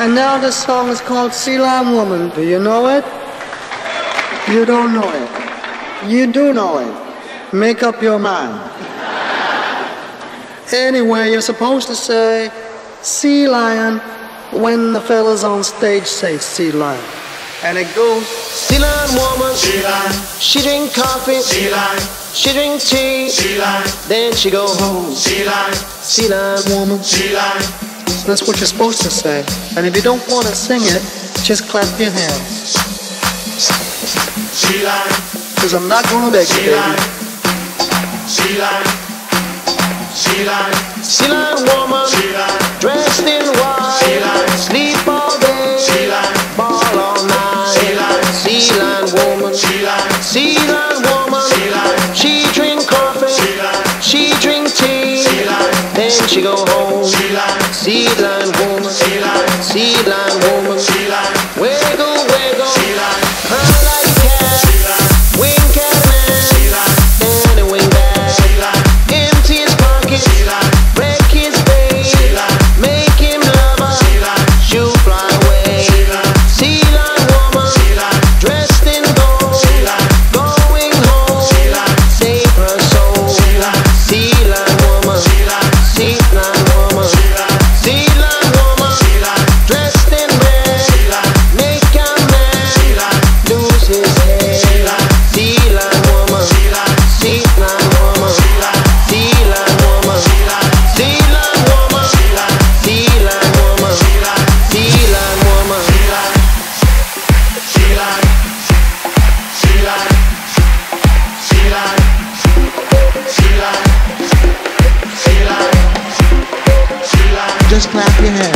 And now this song is called Sea Lion Woman. Do you know it? You don't know it. You do know it. Make up your mind. Anyway, you're supposed to say sea lion when the fellas on stage say sea lion. And it goes, sea lion woman, sea lion. She drink coffee, sea lion. She drink tea, sea lion. Then she go home, sea lion. Sea lion woman, sea lion. That's what you're supposed to say. And if you don't want to sing it, just clap your hands. Sea lion. Because I'm not going to beg you, baby. Sea lion. Sea lion. Sea lion woman, sea lion. Dressed in white, sea lion. Sleep all day, sea lion. Ball all night, sea lion. Sea lion woman, sea lion. Sea lion woman, sea lion. She drink coffee, sea lion. She drink tea, sea lion. Then she go home, sea lion. Sea lion woman, sea lion. Sea lion woman, sea lion. Wiggle, wiggle, sea lion. Purr like a cat, sea lion. Wink at a man, sea lion. And a wink back, sea lion. Empty his pockets, sea lion. Wreck his face, sea lion. Make him love her, sea lion. She'll fly away, sea lion. Sea lion woman, sea lion. Dressed in gold, sea lion. Going home, sea lion. Save her soul, sea lion. Sea lion woman, sea lion. Sea lion woman, sea lion. Sea lion woman, sea lion. Dressed in red, sea lion. Make a man sea lion. lose his head, sea lion. Sea lion woman, sea lion. Sea lion woman, sea lion. Sea lion woman, sea lion. Sea lion woman, sea lion. Sea lion woman, sea lion. Sea lion woman, sea lion. sea lion. sea lion. sea lion. sea lion. sea lion. sea lion. Just clap your hands.